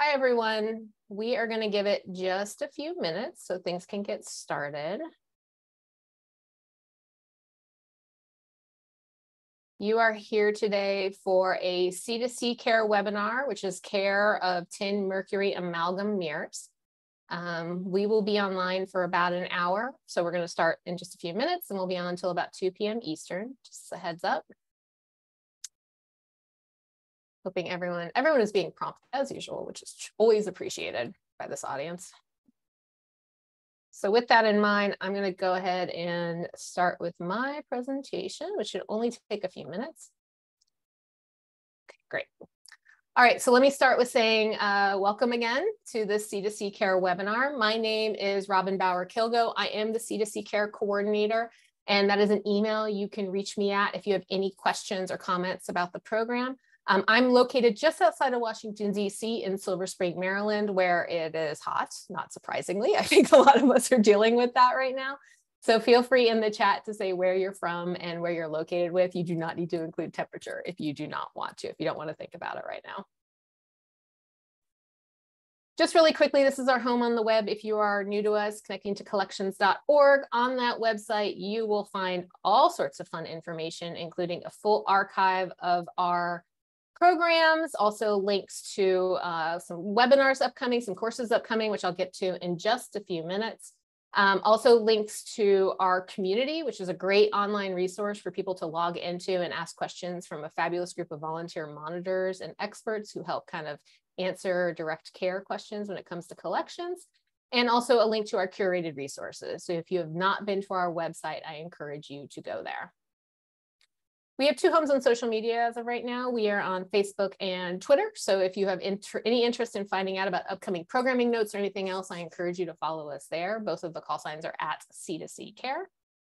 Hi, everyone. We are going to give it just a few minutes so things can get started. You are here today for a C2C care webinar, which is care of Tin-Mercury Amalgam mirrors. We will be online for about an hour. So we're going to start in just a few minutes and we'll be on until about 2 p.m. Eastern, just a heads up. Hoping everyone is being prompt as usual, which is always appreciated by this audience. So with that in mind, I'm going to go ahead and start with my presentation, which should only take a few minutes. Okay, great. All right, so let me start with saying welcome again to this C2C Care webinar. My name is Robin Bauer-Kilgo. I am the C2C Care coordinator, and that is an email you can reach me at if you have any questions or comments about the program. I'm located just outside of Washington, D.C. in Silver Spring, Maryland, where it is hot, not surprisingly. I think a lot of us are dealing with that right now. So feel free in the chat to say where you're from and where you're located with. You do not need to include temperature if you do not want to, if you don't want to think about it right now. Just really quickly, this is our home on the web. If you are new to us, connecting to collections.org. On that website, you will find all sorts of fun information, including a full archive of our programs, also links to some webinars upcoming, some courses upcoming, which I'll get to in just a few minutes. Also links to our community, which is a great online resource for people to log into and ask questions from a fabulous group of volunteer monitors and experts who help kind of answer direct care questions when it comes to collections. And also a link to our curated resources. So if you have not been to our website, I encourage you to go there. We have two homes on social media as of right now. We are on Facebook and Twitter. So if you have any interest in finding out about upcoming programming notes or anything else, I encourage you to follow us there. Both of the call signs are at C2C Care.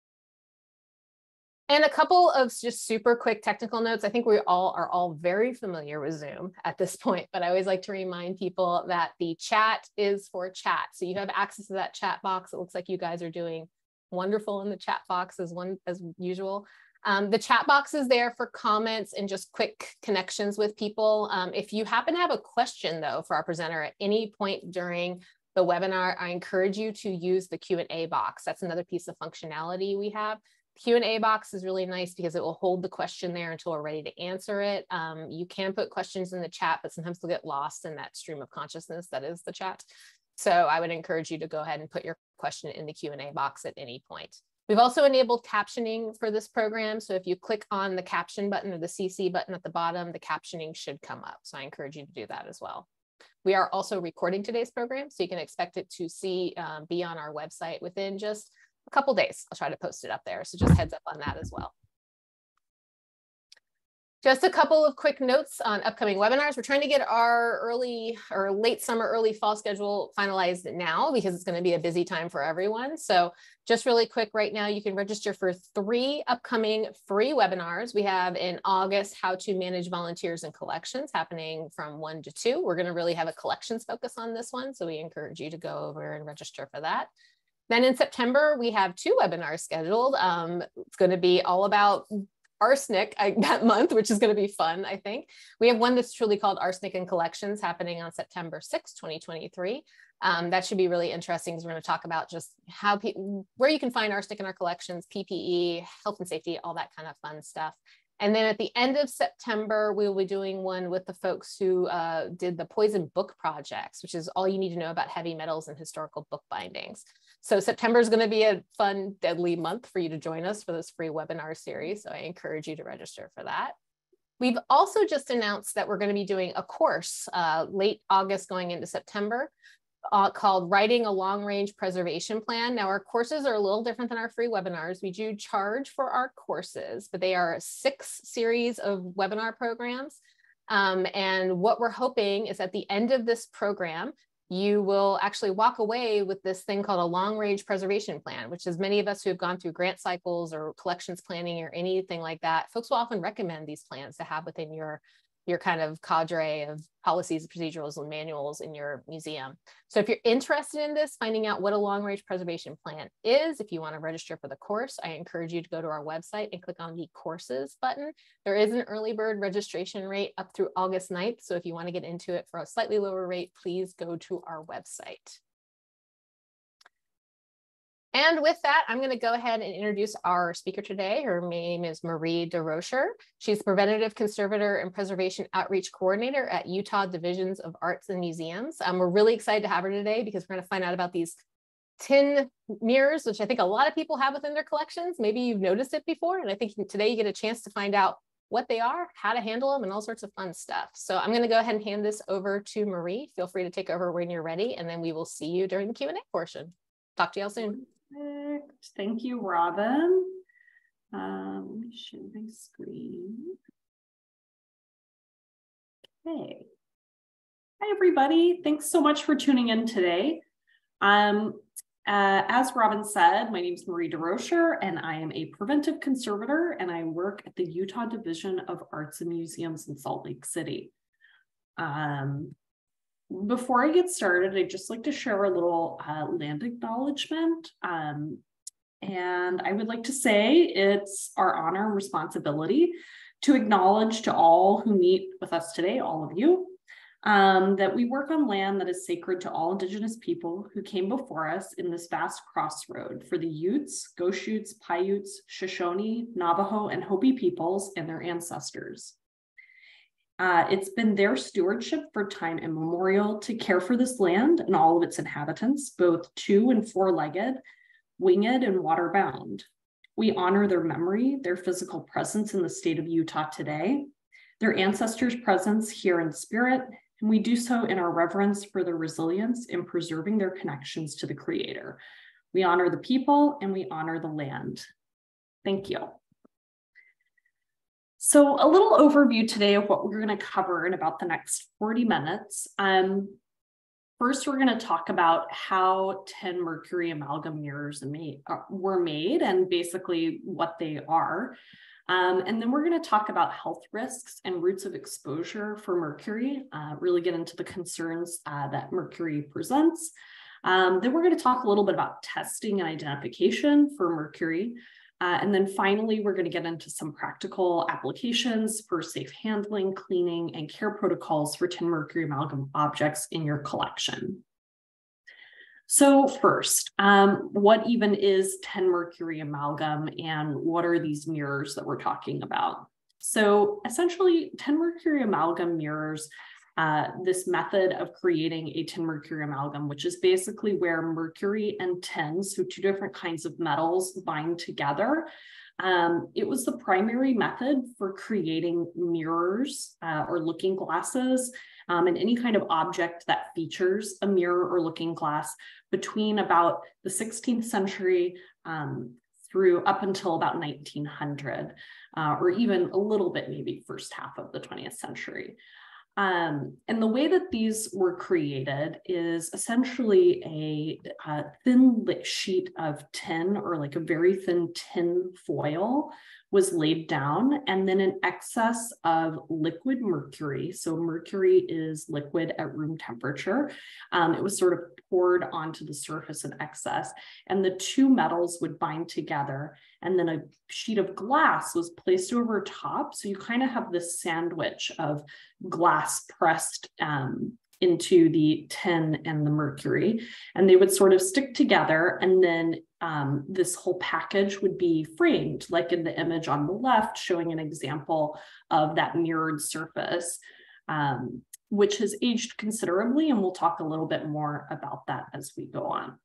And a couple of just super quick technical notes. I think we all are very familiar with Zoom at this point, but I always like to remind people that the chat is for chat. So you have access to that chat box. It looks like you guys are doing wonderful in the chat box as usual. The chat box is there for comments and just quick connections with people. If you happen to have a question, though, for our presenter at any point during the webinar, I encourage you to use the Q&A box. That's another piece of functionality we have. The Q&A box is really nice because it will hold the question there until we're ready to answer it. You can put questions in the chat, but sometimes they'll get lost in that stream of consciousness that is the chat. So I would encourage you to go ahead and put your question in the Q&A box at any point. We've also enabled captioning for this program. So if you click on the caption button or the CC button at the bottom, the captioning should come up. So I encourage you to do that as well. We are also recording today's program, so you can expect it to be on our website within just a couple days. I'll try to post it up there. So just heads up on that as well. Just a couple of quick notes on upcoming webinars. We're trying to get our early or late summer, early fall schedule finalized now because it's going to be a busy time for everyone. So just really quick right now, you can register for 3 upcoming free webinars. We have in August, how to manage volunteers and collections happening from 1 to 2. We're going to really have a collections focus on this one. So we encourage you to go over and register for that. Then in September, we have 2 webinars scheduled. It's going to be all about arsenic that month, which is going to be fun, I think. We have one that's truly called Arsenic and Collections happening on September 6, 2023. That should be really interesting because we're going to talk about just where you can find arsenic in our collections, PPE, health and safety, all that kind of fun stuff. And then at the end of September, we will be doing one with the folks who did the Poison Book Projects, which is all you need to know about heavy metals and historical book bindings. So September is going to be a fun, deadly month for you to join us for this free webinar series. So I encourage you to register for that. We've also just announced that we're going to be doing a course late August going into September called Writing a Long-Range Preservation Plan. Now, our courses are a little different than our free webinars. We do charge for our courses, but they are 6 series of webinar programs. And what we're hoping is at the end of this program, you will actually walk away with this thing called a long-range preservation plan, which is many of us who have gone through grant cycles or collections planning or anything like that, folks will often recommend these plans to have within your your kind of cadre of policies, procedurals, and manuals in your museum. So if you're interested in this, finding out what a long-range preservation plan is, if you want to register for the course, I encourage you to go to our website and click on the courses button. There is an early bird registration rate up through August 9th. So if you want to get into it for a slightly lower rate, please go to our website. And with that, I'm going to go ahead and introduce our speaker today. Her name is Marie DeRocher. She's the Preventative Conservator and Preservation Outreach Coordinator at Utah Divisions of Arts and Museums. We're really excited to have her today because we're going to find out about these tin mirrors, which I think a lot of people have within their collections. Maybe you've noticed it before, and I think today you get a chance to find out what they are, how to handle them, and all sorts of fun stuff. So I'm going to go ahead and hand this over to Marie. Feel free to take over when you're ready, and then we will see you during the Q&A portion. Talk to y'all soon. Perfect. Thank you, Robin. Let me share my screen. Okay. Hi, everybody. Thanks so much for tuning in today. As Robin said, my name is Marie DeRocher, and I am a preventive conservator, and I work at the Utah Division of Arts and Museums in Salt Lake City. Before I get started, I'd just like to share a little land acknowledgement. And I would like to say it's our honor and responsibility to acknowledge to all who meet with us today, all of you, that we work on land that is sacred to all Indigenous people who came before us in this vast crossroad for the Utes, Goshutes, Paiutes, Shoshone, Navajo, and Hopi peoples and their ancestors. It's been their stewardship for time immemorial to care for this land and all of its inhabitants, both two- and four-legged, winged, and water-bound. We honor their memory, their physical presence in the state of Utah today, their ancestors' presence here in spirit, and we do so in our reverence for their resilience in preserving their connections to the Creator. We honor the people and we honor the land. Thank you. So a little overview today of what we're going to cover in about the next 40 minutes. First, we're going to talk about how Tin-Mercury Amalgam mirrors were made and basically what they are. And then we're going to talk about health risks and routes of exposure for mercury, really get into the concerns that mercury presents. Then we're going to talk a little bit about testing and identification for mercury. And then finally, we're going to get into some practical applications for safe handling, cleaning, and care protocols for Tin-Mercury Amalgam objects in your collection. So first, what even is Tin-Mercury Amalgam and what are these mirrors that we're talking about? So essentially, Tin-Mercury Amalgam mirrors this method of creating a tin-mercury amalgam, which is basically where mercury and tin, so two different kinds of metals, bind together. It was the primary method for creating mirrors or looking glasses and any kind of object that features a mirror or looking glass between about the 16th century through up until about 1900, or even a little bit maybe first half of the 20th century. And the way that these were created is essentially a thin sheet of tin, or like a very thin tin foil, was laid down, and then an excess of liquid mercury. So mercury is liquid at room temperature. It was sort of poured onto the surface in excess, and the two metals would bind together, and then a sheet of glass was placed over top. So you kind of have this sandwich of glass pressed into the tin and the mercury, and they would sort of stick together, and then this whole package would be framed, like in the image on the left, showing an example of that mirrored surface, which has aged considerably, and we'll talk a little bit more about that as we go on.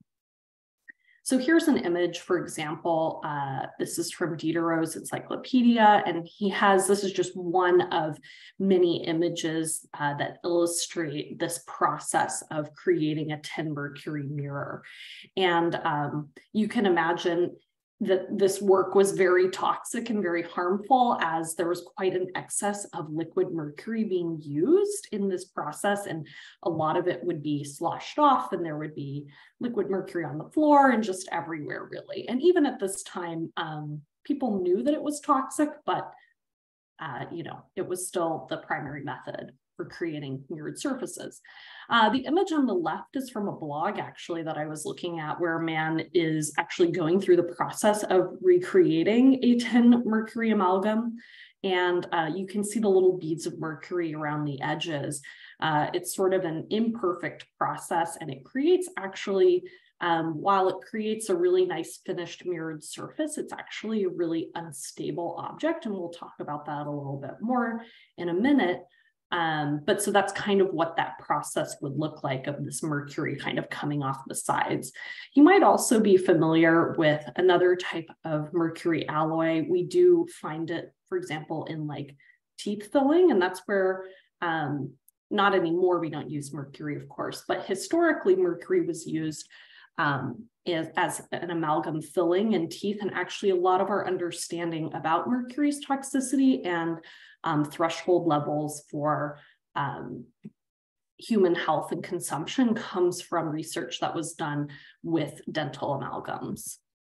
So here's an image, for example, this is from Diderot's encyclopedia, and this is just one of many images that illustrate this process of creating a tin-mercury mirror. And you can imagine that this work was very toxic and very harmful, as there was quite an excess of liquid mercury being used in this process, and a lot of it would be sloshed off, and there would be liquid mercury on the floor and just everywhere, really. And even at this time, people knew that it was toxic, but it was still the primary method for creating mirrored surfaces. The image on the left is from a blog actually that I was looking at, where a man is actually going through the process of recreating a tin-mercury amalgam. And you can see the little beads of mercury around the edges. It's sort of an imperfect process, and it creates actually, while it creates a really nice finished mirrored surface, it's actually a really unstable object. And we'll talk about that a little bit more in a minute. But so that's kind of what that process would look like, of this mercury kind of coming off the sides. You might also be familiar with another type of mercury alloy. We do find it, for example, in like teeth filling, and that's where, not anymore, we don't use mercury, of course, but historically mercury was used as an amalgam filling in teeth. And actually a lot of our understanding about mercury's toxicity and threshold levels for human health and consumption comes from research that was done with dental amalgams.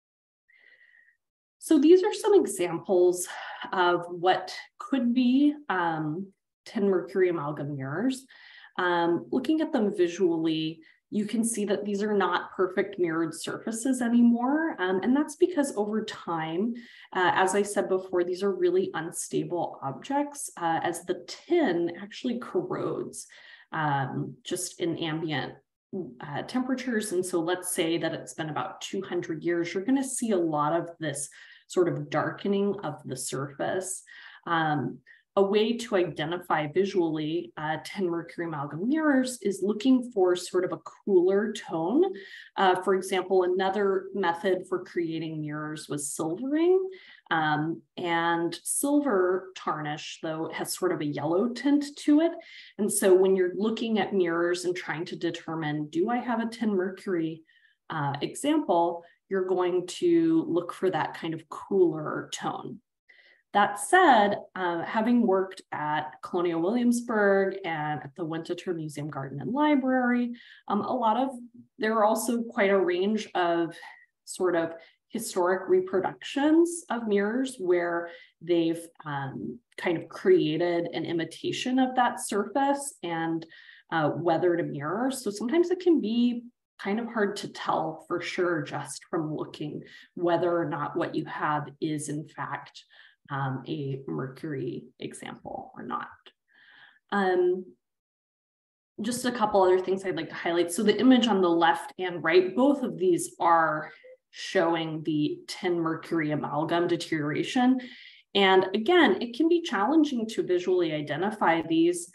So these are some examples of what could be tin-mercury amalgam mirrors. Looking at them visually, you can see that these are not perfect mirrored surfaces anymore. And that's because over time, as I said before, these are really unstable objects, as the tin actually corrodes just in ambient temperatures. And so let's say that it's been about 200 years, you're going to see a lot of this sort of darkening of the surface. A way to identify visually tin-mercury amalgam mirrors is looking for sort of a cooler tone. For example, another method for creating mirrors was silvering. And silver tarnish, though, has sort of a yellow tint to it. And so when you're looking at mirrors and trying to determine, do I have a tin-mercury example, you're going to look for that kind of cooler tone. That said, having worked at Colonial Williamsburg and at the Winterthur Museum Garden and Library, there are also quite a range of sort of historic reproductions of mirrors where they've kind of created an imitation of that surface and weathered a mirror. So sometimes it can be kind of hard to tell for sure just from looking whether or not what you have is in fact a mercury example or not. Just a couple other things I'd like to highlight. So the image on the left and right, both of these are showing the tin-mercury amalgam deterioration. And again, it can be challenging to visually identify these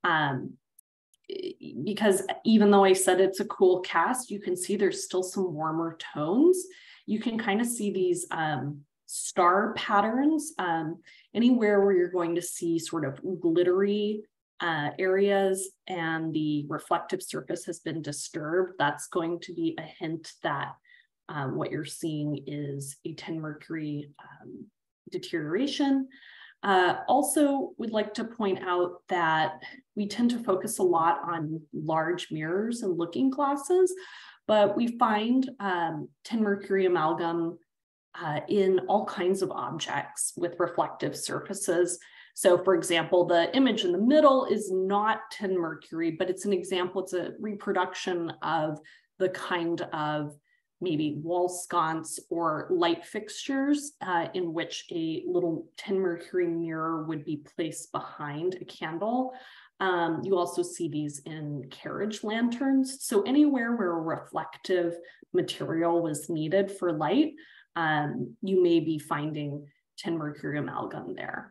because even though I said it's a cool cast, you can see there's still some warmer tones. You can kind of see these star patterns anywhere where you're going to see sort of glittery areas and the reflective surface has been disturbed. That's going to be a hint that what you're seeing is a tin-mercury deterioration. Also would like to point out that we tend to focus a lot on large mirrors and looking glasses, but we find tin-mercury amalgam in all kinds of objects with reflective surfaces. So for example, the image in the middle is not tin-mercury, but it's an example, it's a reproduction of the kind of maybe wall sconce or light fixtures in which a little tin-mercury mirror would be placed behind a candle. You also see these in carriage lanterns. So anywhere where a reflective material was needed for light, you may be finding tin-mercury amalgam there.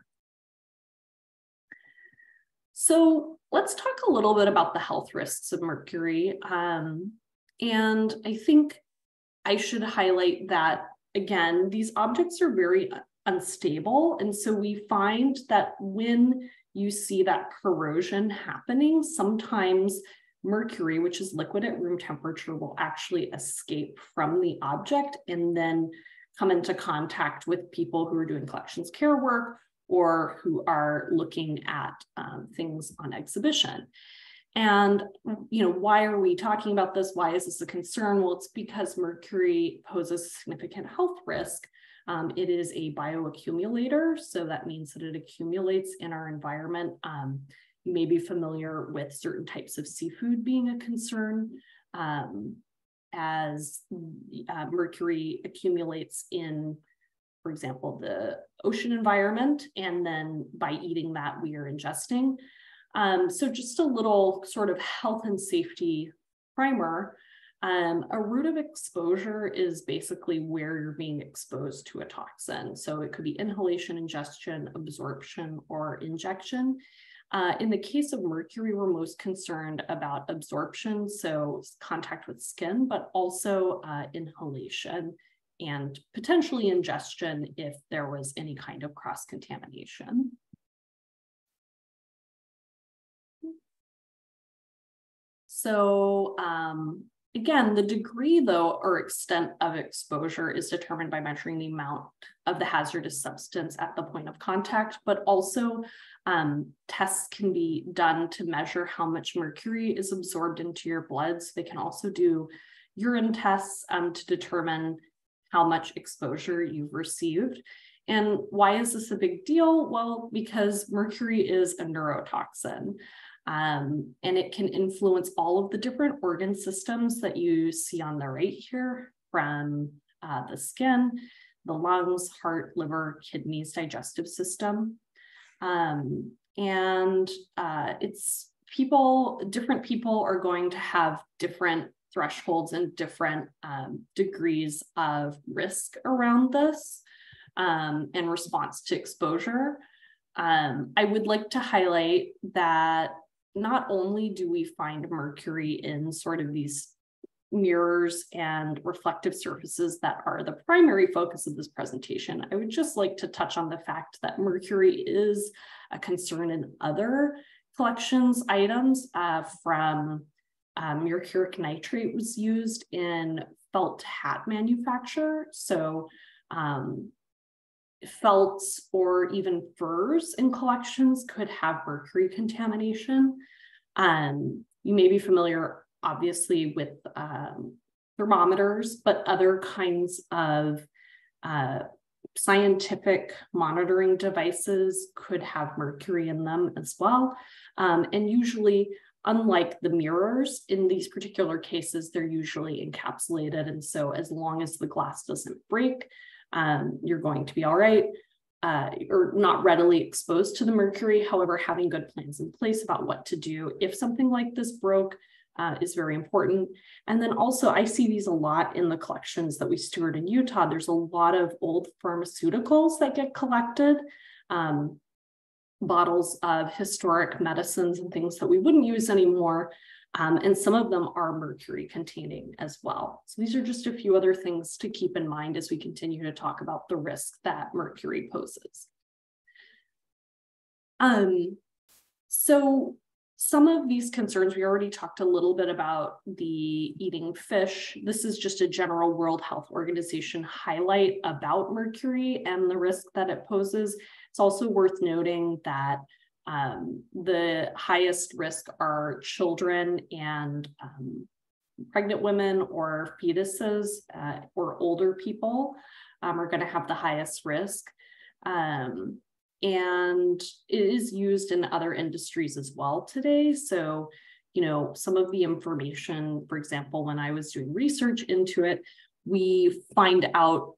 So let's talk a little bit about the health risks of mercury. And I think I should highlight that, again, these objects are very unstable. And so we find that when you see that corrosion happening, sometimes mercury, which is liquid at room temperature, will actually escape from the object and then come into contact with people who are doing collections care work or who are looking at things on exhibition. And, why are we talking about this? Why is this a concern? Well, it's because mercury poses significant health risk It is a bioaccumulator, so that means that it accumulates in our environment. You may be familiar with certain types of seafood being a concern, as mercury accumulates in, for example, the ocean environment, and then by eating that, we are ingesting. So just a little sort of health and safety primer. A route of exposure is basically where you're being exposed to a toxin. So it could be inhalation, ingestion, absorption, or injection. In the case of mercury, we're most concerned about absorption, so contact with skin, but also inhalation and potentially ingestion if there was any kind of cross-contamination. So again, the degree, though, or extent of exposure is determined by measuring the amount of the hazardous substance at the point of contact, but also tests can be done to measure how much mercury is absorbed into your blood. So they can also do urine tests to determine how much exposure you've received. And why is this a big deal? Well, because mercury is a neurotoxin. And it can influence all of the different organ systems that you see on the right here, from the skin, the lungs, heart, liver, kidneys, digestive system. It's different people are going to have different thresholds and different degrees of risk around this in response to exposure. I would like to highlight that not only do we find mercury in sort of these mirrors and reflective surfaces that are the primary focus of this presentation, I would just like to touch on the fact that mercury is a concern in other collections items. From mercuric nitrate was used in felt hat manufacture. So felts or even furs in collections could have mercury contamination. You may be familiar, obviously, with thermometers, but other kinds of scientific monitoring devices could have mercury in them as well. And usually, unlike the mirrors, in these particular cases, they're usually encapsulated. And so as long as the glass doesn't break, you're going to be all right, or not readily exposed to the mercury. However, having good plans in place about what to do if something like this broke is very important. And then also, I see these a lot in the collections that we steward in Utah. There's a lot of old pharmaceuticals that get collected, bottles of historic medicines and things that we wouldn't use anymore. And some of them are mercury containing as well. So these are just a few other things to keep in mind as we continue to talk about the risk that mercury poses. So some of these concerns, we already talked a little bit about the eating fish. This is just a general World Health Organization highlight about mercury and the risk that it poses. It's also worth noting that the highest risk are children and pregnant women or fetuses or older people are going to have the highest risk. And it is used in other industries as well today. So, you know, some of the information, for example, when I was doing research into it, we find out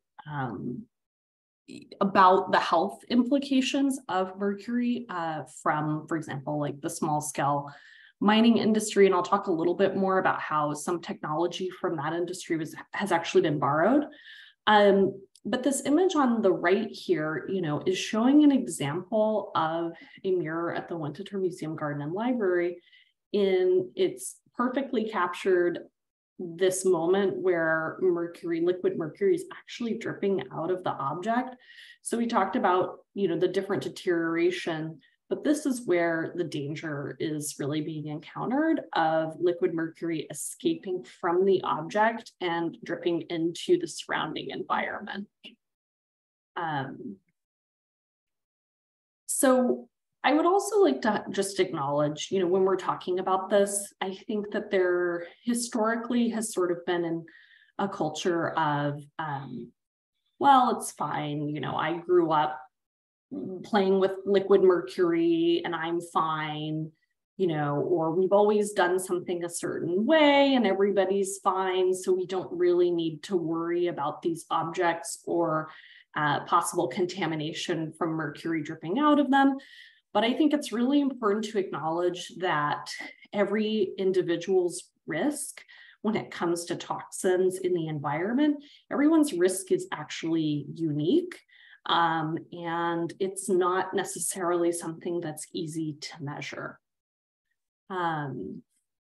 about the health implications of mercury from, for example, like the small scale mining industry. And I'll talk a little bit more about how some technology from that industry has actually been borrowed. But this image on the right here, you know, is showing an example of a mirror at the Winterthur Museum Garden and Library. It's perfectly captured this moment where liquid mercury is actually dripping out of the object. So we talked about, you know, the different deterioration, but this is where the danger is really being encountered of liquid mercury escaping from the object and dripping into the surrounding environment. So I would also like to just acknowledge, you know, when we're talking about this, I think that there historically has sort of been a culture of well, it's fine. You know, I grew up playing with liquid mercury and I'm fine, you know, or we've always done something a certain way and everybody's fine. So we don't really need to worry about these objects or possible contamination from mercury dripping out of them. But I think it's really important to acknowledge that every individual's risk when it comes to toxins in the environment, everyone's risk is actually unique. And it's not necessarily something that's easy to measure. And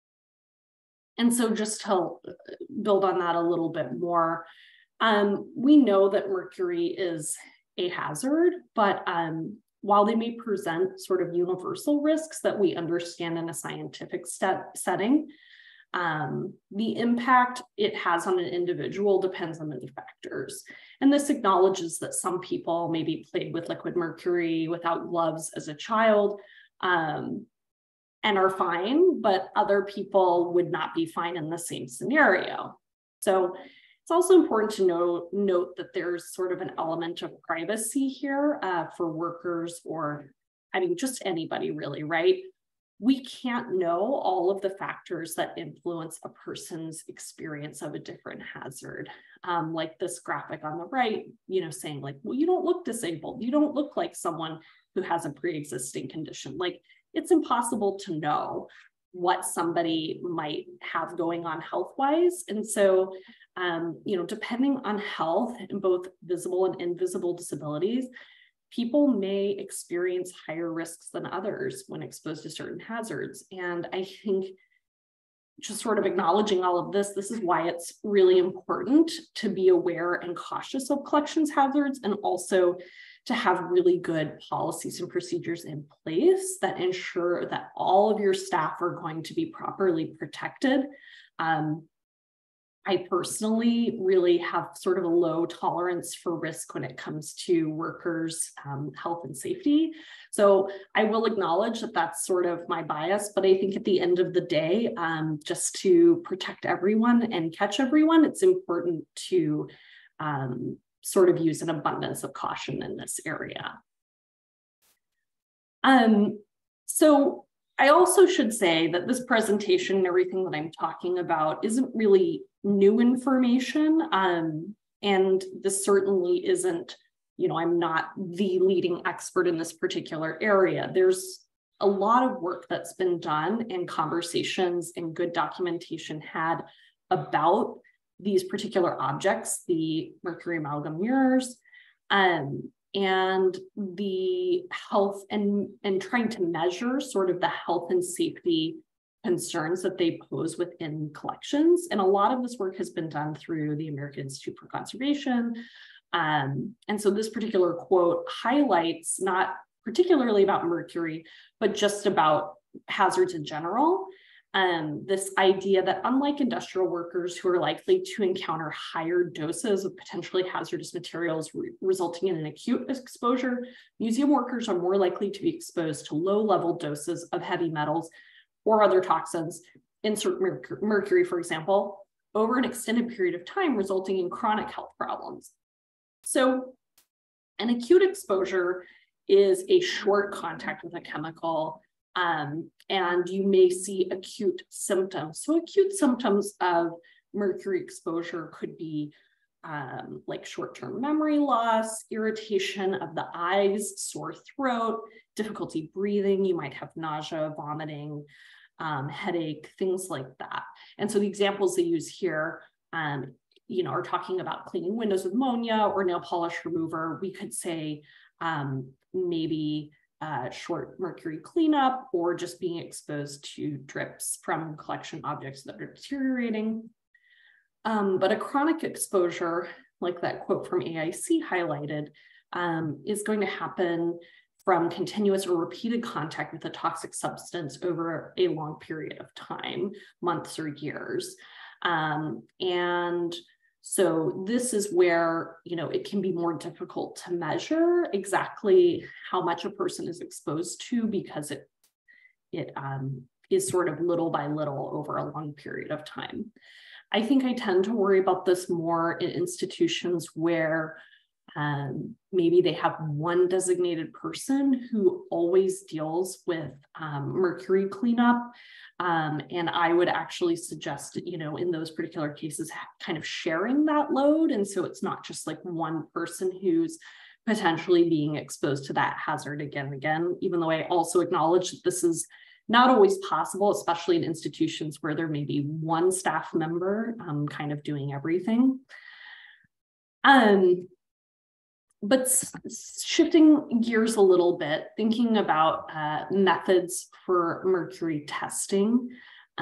so just to build on that a little bit more, we know that mercury is a hazard, but while they may present sort of universal risks that we understand in a scientific setting, the impact it has on an individual depends on many factors. And this acknowledges that some people maybe played with liquid mercury without gloves as a child and are fine, but other people would not be fine in the same scenario. So it's also important to note that there's sort of an element of privacy here for workers, or I mean, just anybody really, right? We can't know all of the factors that influence a person's experience of a different hazard. Like this graphic on the right, you know, saying like, well, you don't look disabled. You don't look like someone who has a pre-existing condition. Like, it's impossible to know what somebody might have going on health-wise. And so, you know, depending on health and both visible and invisible disabilities, people may experience higher risks than others when exposed to certain hazards. And I think just sort of acknowledging all of this, this is why it's really important to be aware and cautious of collections hazards, and also to have really good policies and procedures in place that ensure that all of your staff are going to be properly protected. I personally really have sort of a low tolerance for risk when it comes to workers' health and safety. So I will acknowledge that that's sort of my bias, but I think at the end of the day, just to protect everyone and catch everyone, it's important to sort of use an abundance of caution in this area. So I also should say that this presentation and everything that I'm talking about isn't really new information. And this certainly isn't, you know, I'm not the leading expert in this particular area. There's a lot of work that's been done and conversations and good documentation had about these particular objects, the mercury amalgam mirrors, and the health and trying to measure sort of the health and safety concerns that they pose within collections. And a lot of this work has been done through the American Institute for Conservation. And so this particular quote highlights not particularly about mercury, but just about hazards in general. This idea that unlike industrial workers who are likely to encounter higher doses of potentially hazardous materials resulting in an acute exposure, museum workers are more likely to be exposed to low-level doses of heavy metals or other toxins, insert mercury, for example, over an extended period of time, resulting in chronic health problems. So an acute exposure is a short contact with a chemical, and you may see acute symptoms. So acute symptoms of mercury exposure could be like short-term memory loss, irritation of the eyes, sore throat, difficulty breathing. You might have nausea, vomiting, headache, things like that. And so the examples they use here, you know, are talking about cleaning windows with ammonia or nail polish remover. We could say maybe short mercury cleanup, or just being exposed to drips from collection objects that are deteriorating. But a chronic exposure, like that quote from AIC highlighted, is going to happen from continuous or repeated contact with a toxic substance over a long period of time, months or years. And so this is where, you know, it can be more difficult to measure exactly how much a person is exposed to, because it is sort of little by little over a long period of time. I think I tend to worry about this more in institutions where Maybe they have one designated person who always deals with mercury cleanup. And I would actually suggest, in those particular cases, kind of sharing that load. And so it's not just like one person who's potentially being exposed to that hazard again and again, even though I also acknowledge that this is not always possible, especially in institutions where there may be one staff member kind of doing everything. But shifting gears a little bit, thinking about methods for mercury testing,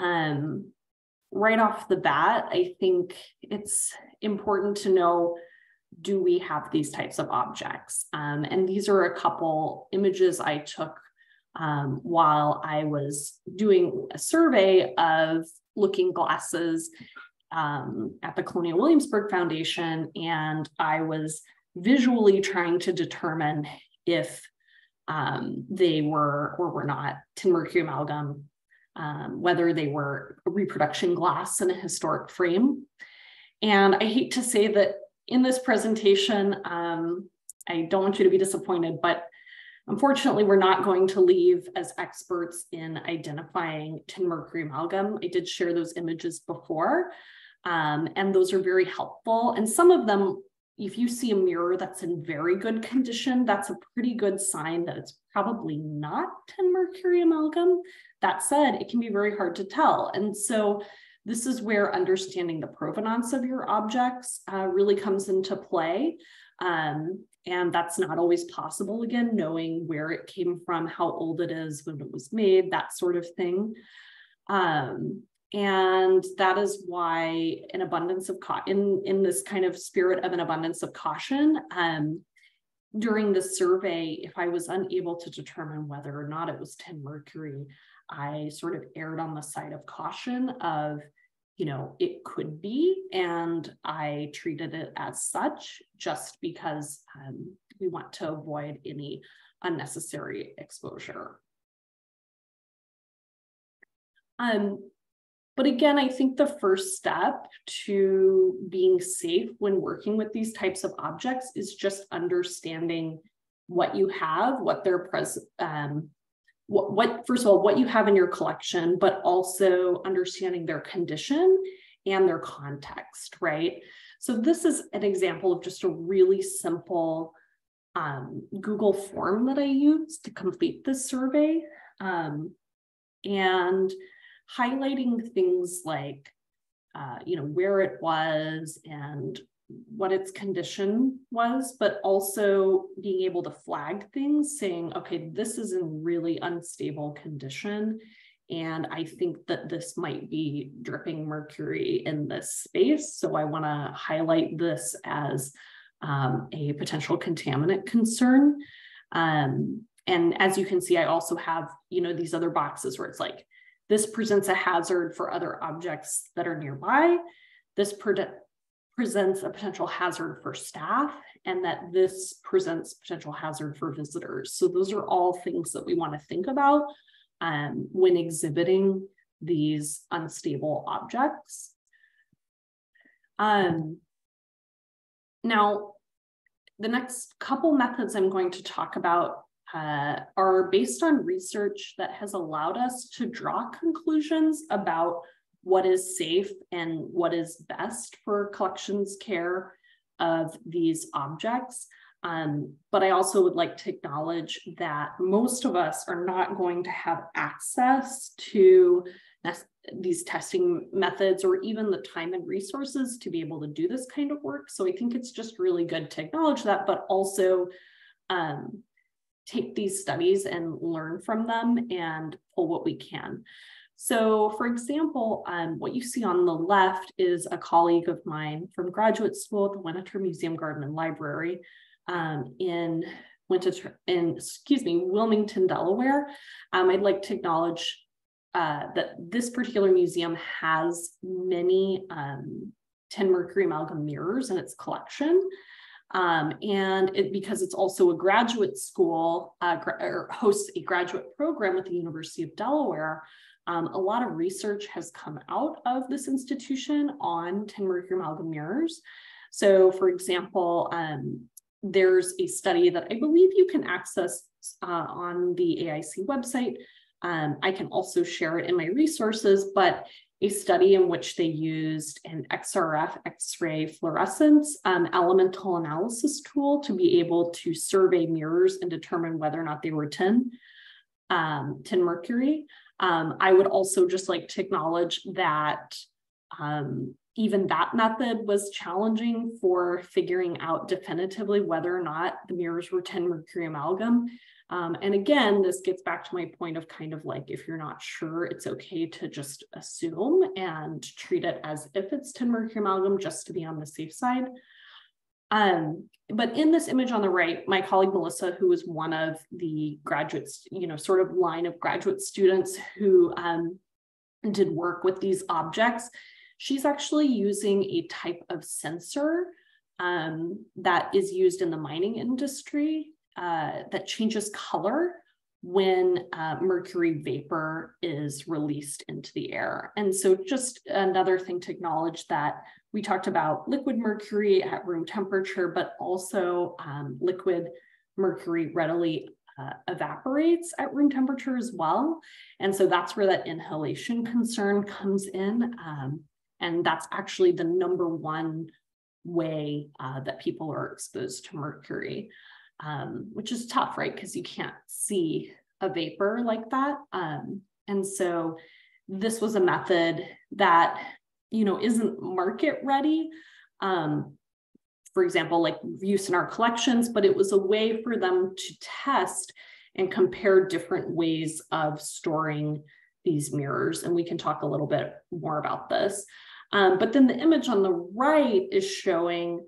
right off the bat, I think it's important to know, do we have these types of objects? And these are a couple images I took while I was doing a survey of looking glasses at the Colonial Williamsburg Foundation, and I was visually trying to determine if they were or were not tin-mercury amalgam, whether they were a reproduction glass in a historic frame. And I hate to say that in this presentation, I don't want you to be disappointed, but unfortunately, we're not going to leave as experts in identifying tin-mercury amalgam. I did share those images before, and those are very helpful. And some of them, if you see a mirror that's in very good condition, that's a pretty good sign that it's probably not tin-mercury amalgam. That said, it can be very hard to tell. And so this is where understanding the provenance of your objects really comes into play. And that's not always possible, again, knowing where it came from, how old it is, when it was made, that sort of thing. And that is why an abundance of caution, in this kind of spirit of an abundance of caution, during the survey, if I was unable to determine whether or not it was tin-mercury, I sort of erred on the side of caution of, it could be, and I treated it as such just because we want to avoid any unnecessary exposure. But again, I think the first step to being safe when working with these types of objects is just understanding what you have, what they're present, first of all, what you have in your collection, but also understanding their condition and their context, right? So this is an example of just a really simple Google form that I used to complete this survey. And highlighting things like, where it was and what its condition was, but also being able to flag things saying, okay, this is in really unstable condition. And I think that this might be dripping mercury in this space. So I want to highlight this as a potential contaminant concern. And as you can see, I also have, these other boxes where it's like, this presents a hazard for other objects that are nearby. This presents a potential hazard for staff, and that this presents potential hazard for visitors. So those are all things that we want to think about when exhibiting these unstable objects. Now, the next couple methods I'm going to talk about are based on research that has allowed us to draw conclusions about what is safe and what is best for collections care of these objects. But I also would like to acknowledge that most of us are not going to have access to these testing methods or even the time and resources to be able to do this kind of work. So I think it's just really good to acknowledge that, but also take these studies and learn from them and pull what we can. So for example, what you see on the left is a colleague of mine from graduate school at the Winter Museum, Garden and Library in Wilmington, Delaware. I'd like to acknowledge that this particular museum has many tin-mercury amalgam mirrors in its collection. And because it's also a graduate school or hosts a graduate program at the University of Delaware, a lot of research has come out of this institution on tin-mercury amalgam mirrors. So for example, there's a study that I believe you can access on the AIC website. I can also share it in my resources, but a study in which they used an XRF X-ray fluorescence elemental analysis tool to be able to survey mirrors and determine whether or not they were tin mercury. I would also just like to acknowledge that even that method was challenging for figuring out definitively whether or not the mirrors were tin mercury amalgam. And again, this gets back to my point of kind of like, if you're not sure, it's okay to just assume and treat it as if it's tin mercury amalgam, just to be on the safe side. But in this image on the right, my colleague Melissa, who was one of the graduates, sort of line of graduate students who did work with these objects, she's actually using a type of sensor that is used in the mining industry that changes color when mercury vapor is released into the air. And so just another thing to acknowledge that we talked about liquid mercury at room temperature, but also liquid mercury readily evaporates at room temperature as well. And so that's where that inhalation concern comes in. And that's actually the #1 way that people are exposed to mercury. Which is tough, right? Because you can't see a vapor like that. And so this was a method that, isn't market ready. For example, like use in our collections, but it was a way for them to test and compare different ways of storing these mirrors. And we can talk a little bit more about this. But then the image on the right is showing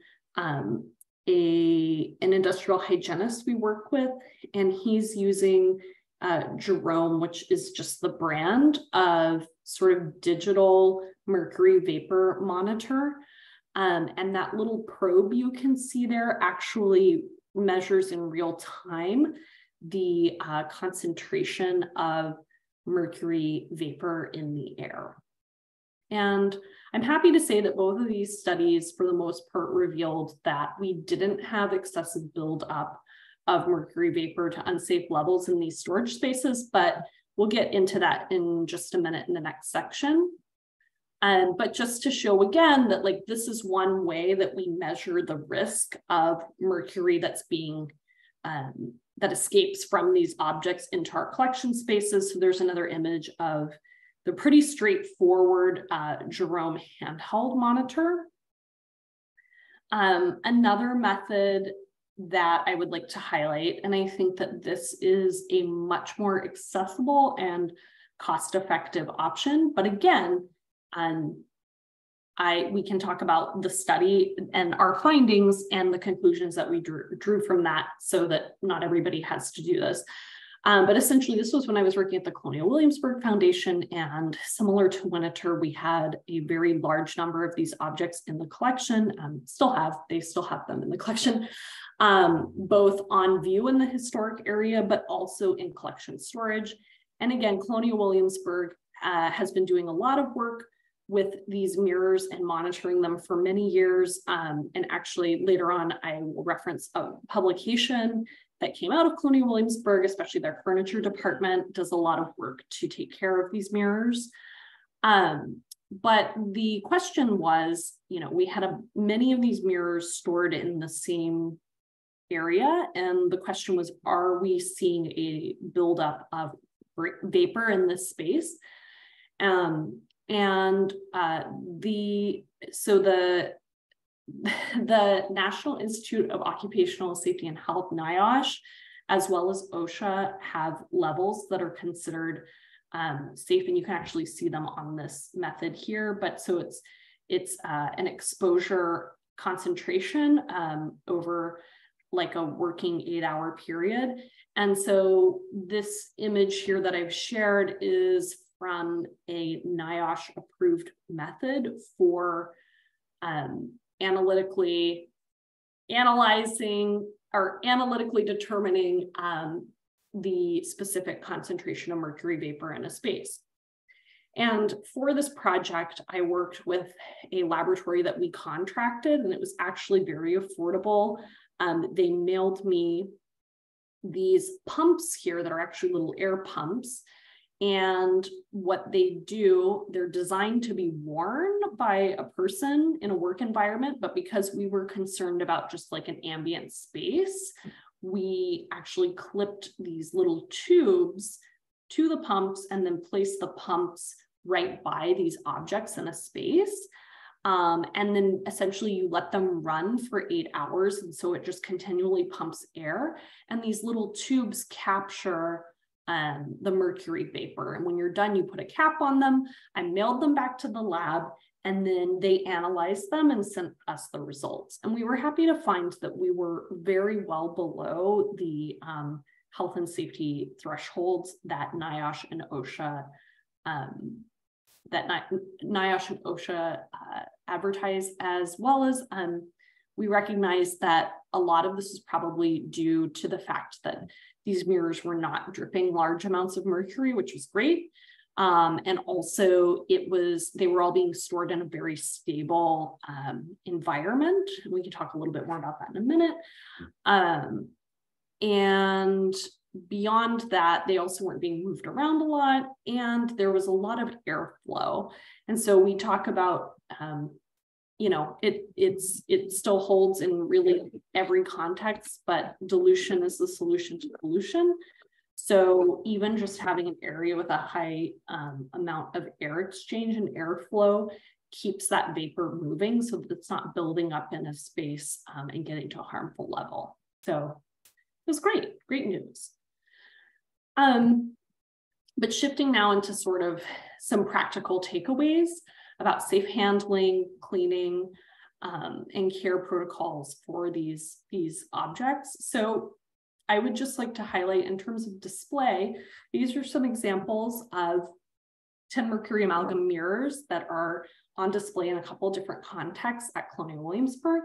an industrial hygienist we work with, and he's using Jerome, which is just the brand of sort of digital mercury vapor monitor. And that little probe you can see there actually measures in real time the concentration of mercury vapor in the air. And I'm happy to say that both of these studies, for the most part, revealed that we didn't have excessive buildup of mercury vapor to unsafe levels in these storage spaces, but we'll get into that in just a minute in the next section. But just to show again that like this is one way that we measure the risk of mercury that's being that escapes from these objects into our collection spaces. So there's another image of the pretty straightforward Jerome handheld monitor. Another method that I would like to highlight, and I think that this is a much more accessible and cost-effective option, but again, we can talk about the study and our findings and the conclusions that we drew from that so that not everybody has to do this. But essentially, this was when I was working at the Colonial Williamsburg Foundation, and similar to Winter, we had a very large number of these objects in the collection. They still have them in the collection, both on view in the historic area, but also in collection storage. And again, Colonial Williamsburg has been doing a lot of work with these mirrors and monitoring them for many years. And actually, later on, I will reference a publication that came out of Colonial Williamsburg, especially their furniture department, does a lot of work to take care of these mirrors. But the question was, we had many of these mirrors stored in the same area. And the question was, are we seeing a buildup of vapor in this space? The National Institute of Occupational Safety and Health, NIOSH, as well as OSHA, have levels that are considered safe, and you can actually see them on this method here. But so it's an exposure concentration over like a working 8-hour period. And so this image here that I've shared is from a NIOSH approved method for analytically determining the specific concentration of mercury vapor in a space. And for this project, I worked with a laboratory that we contracted, and it was actually very affordable they mailed me these pumps here that are actually little air pumps. And what they do, they're designed to be worn by a person in a work environment, but because we were concerned about just like an ambient space, we actually clipped these little tubes to the pumps and then placed the pumps right by these objects in a space. And then essentially you let them run for 8 hours. And so it just continually pumps air. And these little tubes capture the mercury vapor. And when you're done, you put a cap on them. I mailed them back to the lab, and then they analyzed them and sent us the results. And we were happy to find that we were very well below the health and safety thresholds that NIOSH and OSHA advertise, as well as we recognize that a lot of this is probably due to the fact that these mirrors were not dripping large amounts of mercury, which was great. And also they were all being stored in a very stable environment. We can talk a little bit more about that in a minute. And beyond that, they also weren't being moved around a lot, and there was a lot of airflow. And so we talk about, it still holds in really every context, but dilution is the solution to pollution. So even just having an area with a high amount of air exchange and airflow keeps that vapor moving so that it's not building up in a space and getting to a harmful level. So it was great news. But shifting now into sort of some practical takeaways about safe handling, cleaning, and care protocols for these objects. So I would just like to highlight, in terms of display, these are some examples of Tin-Mercury Amalgam mirrors that are on display in a couple different contexts at Colonial Williamsburg.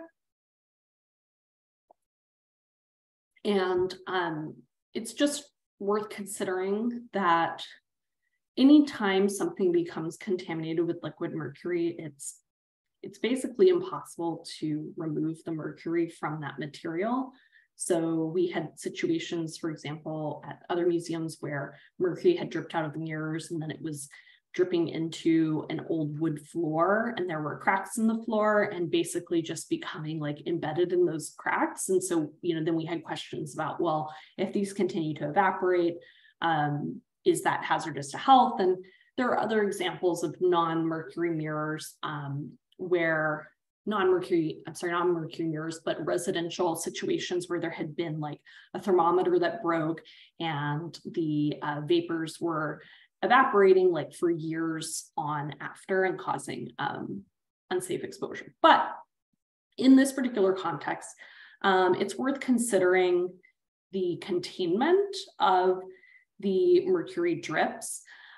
And it's just worth considering that anytime something becomes contaminated with liquid mercury, it's basically impossible to remove the mercury from that material. So we had situations, for example, at other museums where mercury had dripped out of the mirrors, and then it was dripping into an old wood floor, and there were cracks in the floor and basically just becoming like embedded in those cracks. And so, then we had questions about, well, if these continue to evaporate, is that hazardous to health? And there are other examples of non-mercury mirrors where non-mercury mirrors, but residential situations where there had been like a thermometer that broke and the vapors were evaporating like for years on after and causing unsafe exposure. But in this particular context, it's worth considering the containment of the mercury drips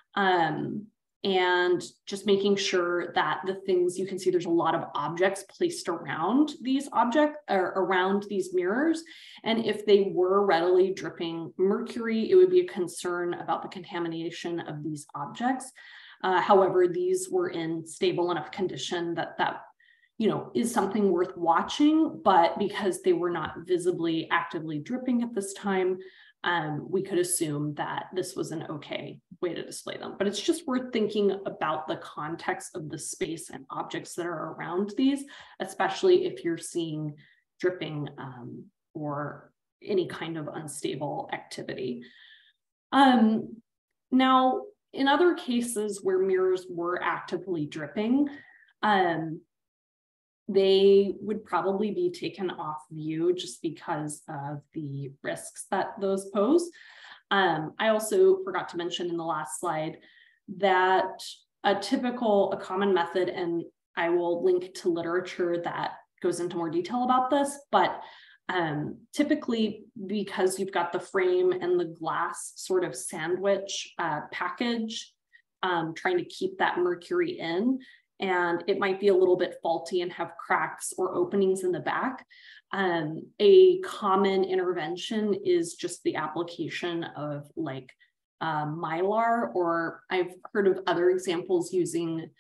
and just making sure that the things, you can see there's a lot of objects placed around these around these mirrors. And if they were readily dripping mercury, it would be a concern about the contamination of these objects. However, these were in stable enough condition that is something worth watching, but because they were not visibly actively dripping at this time, we could assume that this was an okay way to display them. But it's just worth thinking about the context of the space and objects that are around these, especially if you're seeing dripping or any kind of unstable activity. Now, in other cases where mirrors were actively dripping, they would probably be taken off view just because of the risks that those pose. I also forgot to mention in the last slide that a common method, and I will link to literature that goes into more detail about this, but typically, because you've got the frame and the glass sort of sandwich package, trying to keep that mercury in, and it might be a little bit faulty and have cracks or openings in the back. A common intervention is just the application of like Mylar, or I've heard of other examples using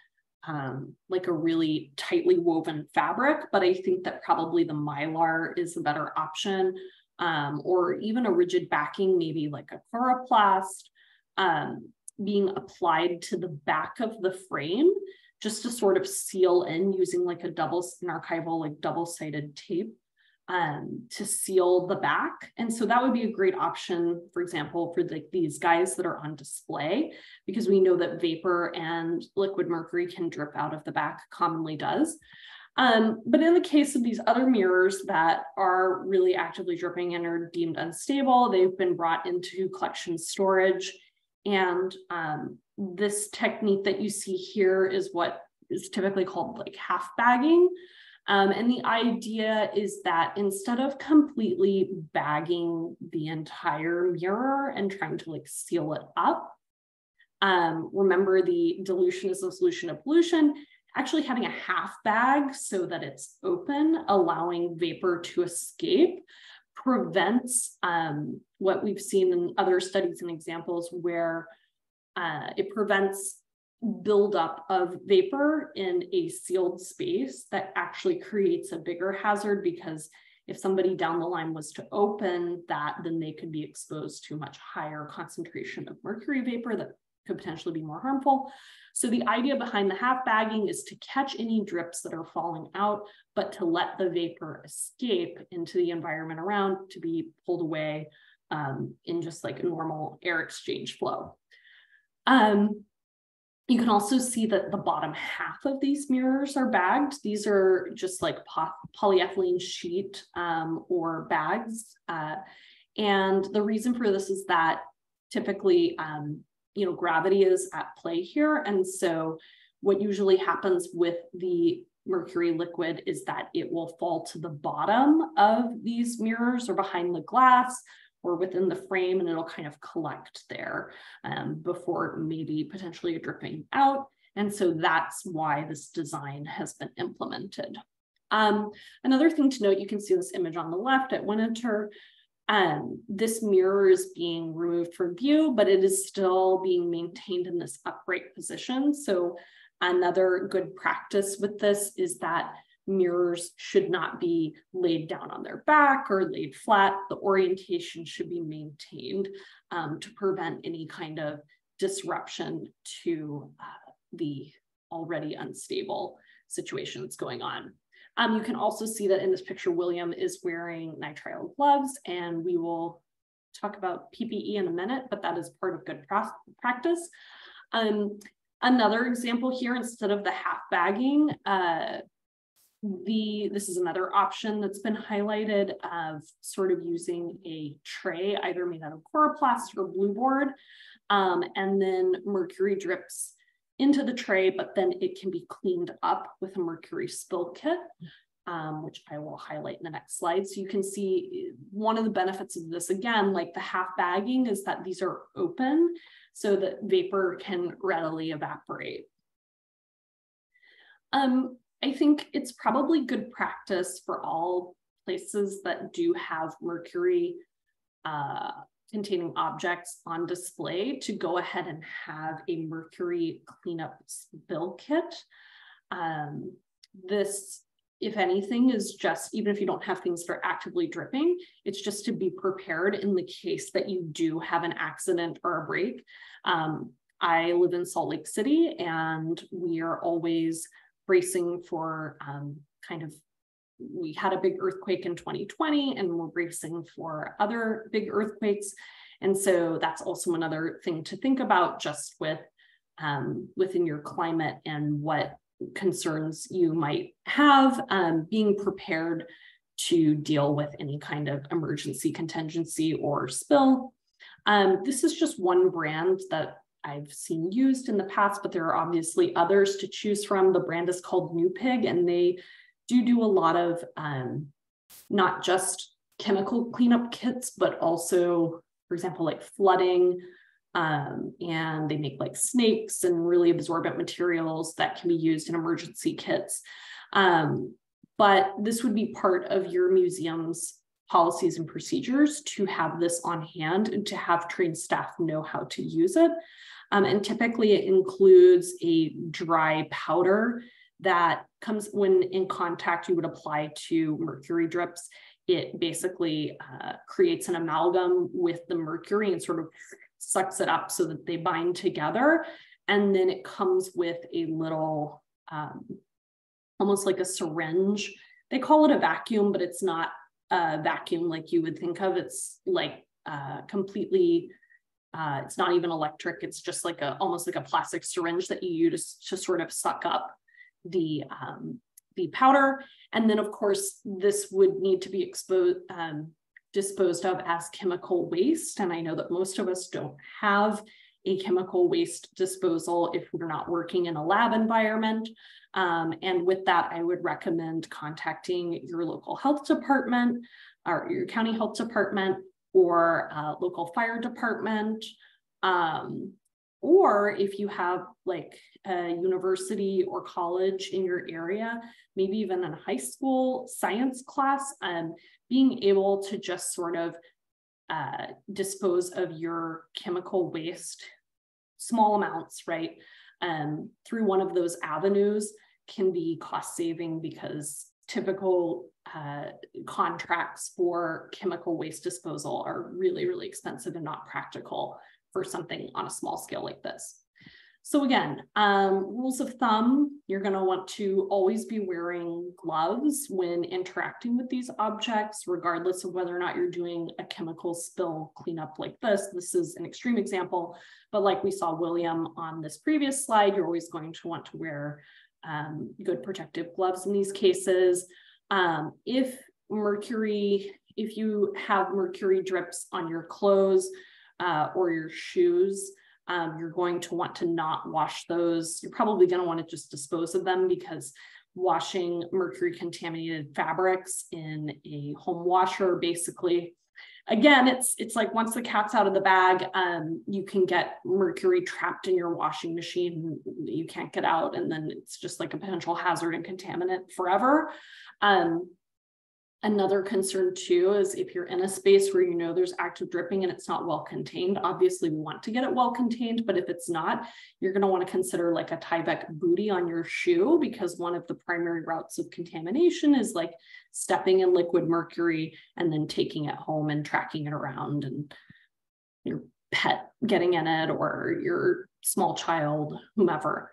like a really tightly woven fabric, but I think that probably the Mylar is a better option, or even a rigid backing, maybe like a coroplast, being applied to the back of the frame just to sort of seal in using like an archival, like double-sided tape to seal the back. And so that would be a great option, for example, for these guys that are on display, because we know that vapor and liquid mercury can drip out of the back, commonly does. But in the case of these other mirrors that are really actively dripping and are deemed unstable, they've been brought into collection storage. And this technique that you see here is what is typically called like half bagging. And the idea is that instead of completely bagging the entire mirror and trying to like seal it up, remember the dilution is the solution of pollution, actually having a half bag so that it's open, allowing vapor to escape, prevents what we've seen in other studies and examples where it prevents buildup of vapor in a sealed space that actually creates a bigger hazard, because if somebody down the line was to open that, then they could be exposed to a much higher concentration of mercury vapor that could potentially be more harmful. So the idea behind the half bagging is to catch any drips that are falling out, but to let the vapor escape into the environment around to be pulled away in just like a normal air exchange flow. You can also see that the bottom half of these mirrors are bagged. These are just like polyethylene sheet or bags. And the reason for this is that typically, gravity is at play here. And so what usually happens with the mercury liquid is that it will fall to the bottom of these mirrors or behind the glass or within the frame, and it'll kind of collect there before maybe potentially dripping out. And so that's why this design has been implemented. Another thing to note, you can see this image on the left at Winter. This mirror is being removed from view, but it is still being maintained in this upright position. So another good practice with this is that mirrors should not be laid down on their back or laid flat. The orientation should be maintained to prevent any kind of disruption to the already unstable situation that's going on. You can also see that in this picture, William is wearing nitrile gloves, and we will talk about PPE in a minute, but that is part of good practice. Another example here, instead of the half bagging, this is another option that's been highlighted of sort of using a tray, either made out of coroplast or blue board, and then mercury drips into the tray, but then it can be cleaned up with a mercury spill kit, which I will highlight in the next slide. So you can see one of the benefits of this, again, like the half bagging, is that these are open so that vapor can readily evaporate. I think it's probably good practice for all places that do have mercury containing objects on display to go ahead and have a mercury cleanup spill kit. This, if anything, is just, even if you don't have things that are actively dripping, it's just to be prepared in the case that you do have an accident or a break. I live in Salt Lake City, and we are always bracing for we had a big earthquake in 2020, and we're bracing for other big earthquakes. And so that's also another thing to think about, just with within your climate and what concerns you might have, being prepared to deal with any kind of emergency, contingency, or spill. This is just one brand that I've seen used in the past, but there are obviously others to choose from. The brand is called New Pig, and they do a lot of not just chemical cleanup kits, but also, for example, like flooding, and they make like snakes and really absorbent materials that can be used in emergency kits. But this would be part of your museum's policies and procedures to have this on hand and to have trained staff know how to use it. And typically it includes a dry powder that comes when in contact, you would apply to mercury drips. It basically creates an amalgam with the mercury and sort of sucks it up so that they bind together. And then it comes with a little, almost like a syringe. They call it a vacuum, but it's not a vacuum like you would think of. It's like completely, it's not even electric. It's just like almost like a plastic syringe that you use to sort of suck up the powder. And then of course, this would need to be disposed of as chemical waste. And I know that most of us don't have a chemical waste disposal if we're not working in a lab environment. And with that, I would recommend contacting your local health department or your county health department or local fire department. Or if you have like a university or college in your area, maybe even in a high school science class, being able to just sort of dispose of your chemical waste, small amounts, right, through one of those avenues can be cost saving, because typical contracts for chemical waste disposal are really, really expensive and not practical for something on a small scale like this. So again, rules of thumb, you're going to want to always be wearing gloves when interacting with these objects, regardless of whether or not you're doing a chemical spill cleanup like this. This is an extreme example, but like we saw William on this previous slide, you're always going to want to wear good protective gloves in these cases. If you have mercury drips on your clothes or your shoes, you're going to want to not wash those. You're probably going to want to just dispose of them, because washing mercury contaminated fabrics in a home washer, basically, again, it's like once the cat's out of the bag, you can get mercury trapped in your washing machine. You can't get out, and then it's just like a potential hazard and contaminant forever. Another concern too is if you're in a space where you know there's active dripping and it's not well contained. Obviously we want to get it well contained, but if it's not, you're going to want to consider like a Tyvek bootie on your shoe, because one of the primary routes of contamination is like stepping in liquid mercury and then taking it home and tracking it around, and your pet getting in it or your small child, whomever.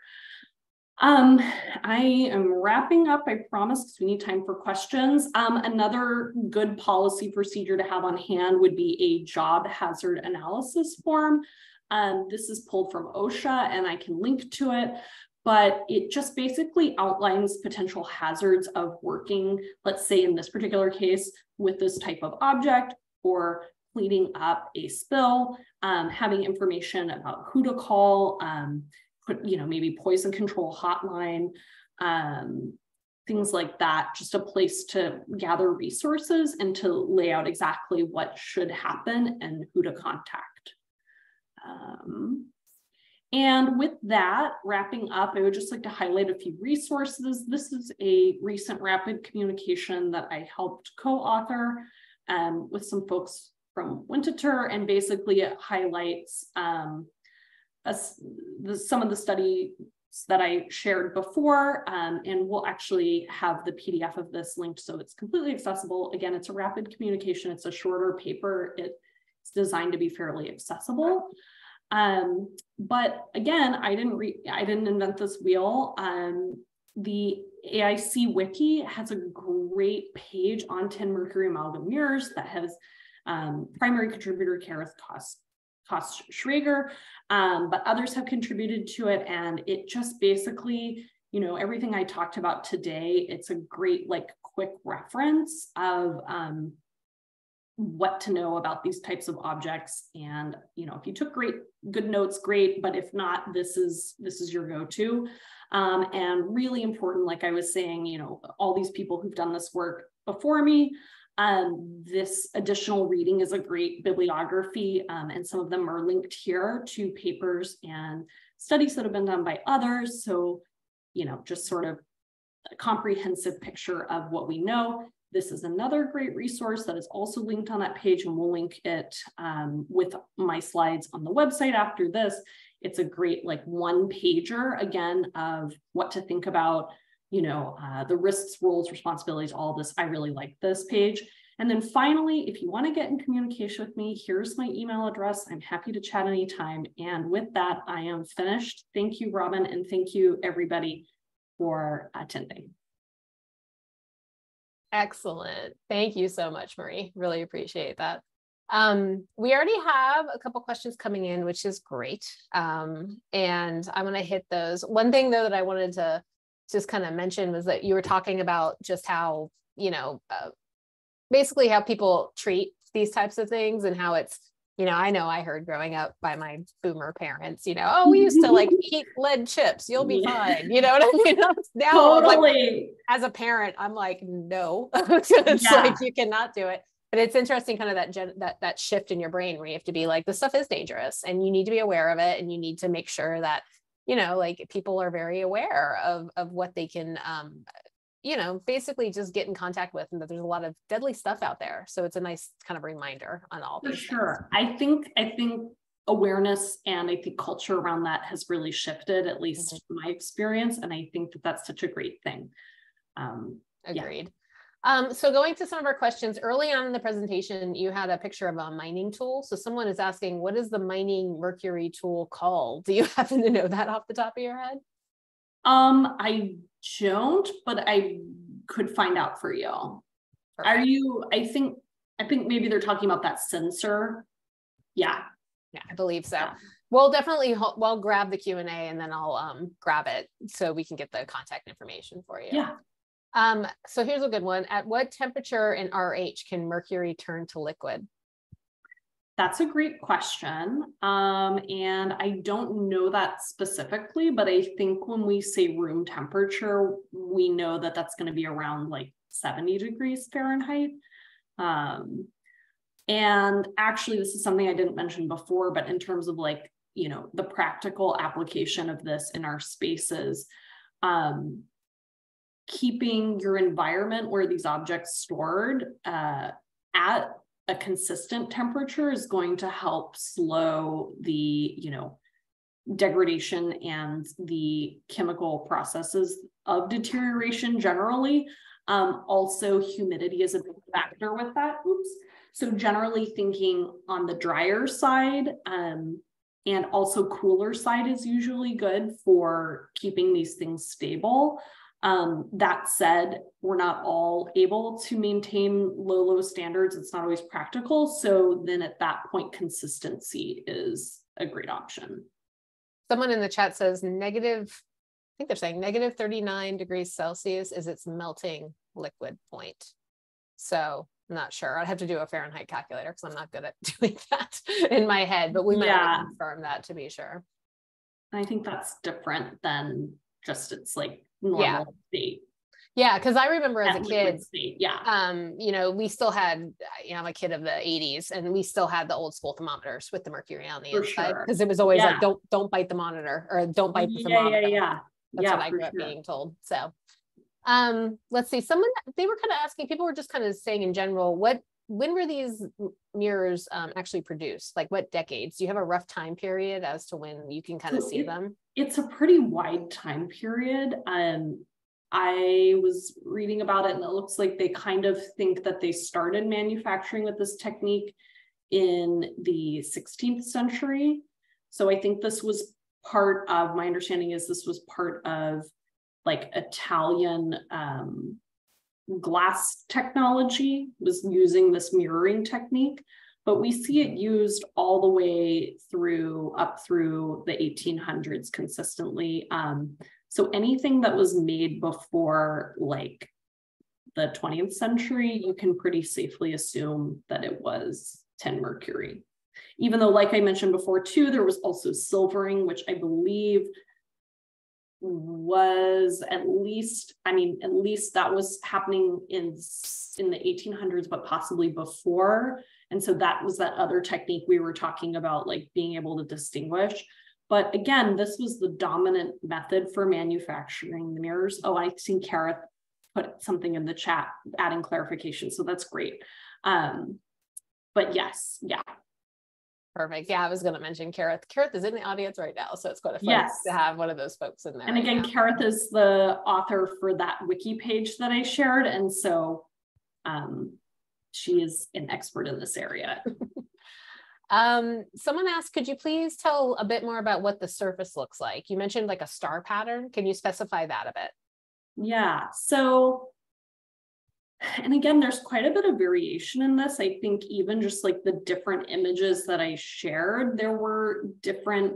I am wrapping up, I promise, because we need time for questions. Another good policy procedure to have on hand would be a job hazard analysis form. This is pulled from OSHA and I can link to it, but it just basically outlines potential hazards of working, let's say in this particular case, with this type of object, or cleaning up a spill, having information about who to call, maybe poison control hotline, things like that, just a place to gather resources and to lay out exactly what should happen and who to contact. And with that, wrapping up, I would just like to highlight a few resources. This is a recent rapid communication that I helped co-author with some folks from Winterthur, and basically it highlights some of the studies that I shared before, and we'll actually have the PDF of this linked so it's completely accessible. Again, it's a rapid communication, it's a shorter paper, it's designed to be fairly accessible. But again, I didn't invent this wheel. The AIC wiki has a great page on Tin-Mercury Amalgam mirrors that has primary contributor Kareth Kost-Schrager, but others have contributed to it, and it just basically, everything I talked about today, it's a great quick reference of what to know about these types of objects. And if you took good notes, great, but if not, this is your go-to. And really important, like I was saying, all these people who've done this work before me, this additional reading is a great bibliography, and some of them are linked here to papers and studies that have been done by others. So, just sort of a comprehensive picture of what we know. This is another great resource that is also linked on that page, and we'll link it with my slides on the website after this. It's a great like one pager again of what to think about, you know, the risks, roles, responsibilities, all this. I really like this page. And then finally, if you want to get in communication with me, here's my email address. I'm happy to chat anytime. And with that, I am finished. Thank you, Robin, and thank you everybody for attending. Excellent. Thank you so much, Marie. Really appreciate that. We already have a couple questions coming in, which is great. And I'm going to hit those. One thing though that I wanted to just kind of mention was that you were talking about just how, you know, basically how people treat these types of things and how it's, you know I heard growing up by my boomer parents, you know, oh, we used to like eat lead chips, you'll be fine. You know what I mean? Now, totally. like, as a parent, I'm like, no, it's like, you cannot do it. But it's interesting kind of that shift in your brain where you have to be like, this stuff is dangerous and you need to be aware of it. And you need to make sure that, you know, like people are very aware of what they can, you know, basically just get in contact with, and that there's a lot of deadly stuff out there. So it's a nice kind of reminder on all these sure things. I think awareness and I think culture around that has really shifted, at least my experience. And I think that that's such a great thing. Agreed. Yeah. So going to some of our questions early on in the presentation, you had a picture of a mining tool. So someone is asking, what is the mining mercury tool called? Do you happen to know that off the top of your head? I don't, but I could find out for you. Perfect. Are you, I think maybe they're talking about that sensor. Yeah, I believe so. Yeah. We'll definitely, we'll grab the Q&A and then I'll grab it so we can get the contact information for you. Yeah. So here's a good one. At what temperature in RH can mercury turn to liquid? That's a great question. And I don't know that specifically, but I think when we say room temperature, we know that that's going to be around like 70 degrees Fahrenheit. And actually, this is something I didn't mention before, but in terms of like, you know, the practical application of this in our spaces, keeping your environment where these objects stored at a consistent temperature is going to help slow the, you know, degradation and the chemical processes of deterioration generally. Also, humidity is a big factor with that. So generally thinking on the drier side, and also cooler side is usually good for keeping these things stable. That said, we're not all able to maintain low standards. It's not always practical. So then at that point, consistency is a great option. Someone in the chat says negative, I think they're saying negative 39 degrees Celsius is its melting liquid point. So I'm not sure. I'd have to do a Fahrenheit calculator because I'm not good at doing that in my head, but we might confirm that to be sure. I think that's different than just it's like normal state. Yeah, because I remember as a kid, yeah, you know, we still had, you know, I'm a kid of the 80s, and we still had the old school thermometers with the mercury on the inside, because it was always like, don't bite the monitor, or don't bite the thermometer. That's what I grew up being told. So let's see, they were kind of asking, people were just kind of saying in general, when were these mirrors actually produced? Like what decades? Do you have a rough time period as to when you can kind of see them? It's a pretty wide time period. I was reading about it, and it looks like they kind of think that they started manufacturing with this technique in the 16th century. So I think this was part of, my understanding is this was part of like Italian glass technology was using this mirroring technique, but we see it used all the way up through the 1800s consistently. So anything that was made before like the 20th century, you can pretty safely assume that it was tin-mercury. Even though, like I mentioned before too, there was also silvering, which I believe was at least that was happening in the 1800s, but possibly before. And so that was that other technique we were talking about, like being able to distinguish. But again, this was the dominant method for manufacturing the mirrors. Oh, I see put something in the chat, adding clarification. So that's great. But yes, yeah. Perfect. Yeah, I was going to mention Kareth. Kareth is in the audience right now, so it's quite fun Yes. to have one of those folks in there. And again, Kareth is the author for that wiki page that I shared. And so she is an expert in this area. Someone asked, could you please tell a bit more about what the surface looks like? You mentioned like a star pattern. Can you specify that a bit? Yeah, so, and again, there's quite a bit of variation in this. I think even just like the different images that I shared, there were different,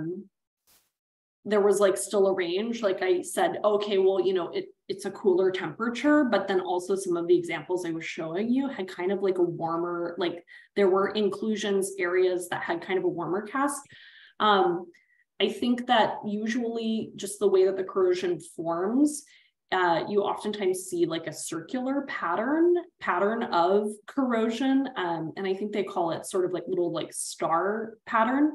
there was like still a range. Like I said, okay, well, you know, it's a cooler temperature, but then also some of the examples I was showing you had kind of like a warmer, like there were inclusions areas that had kind of a warmer cast. I think that usually just the way that the corrosion forms, you oftentimes see like a circular pattern of corrosion. And I think they call it sort of like little like star pattern.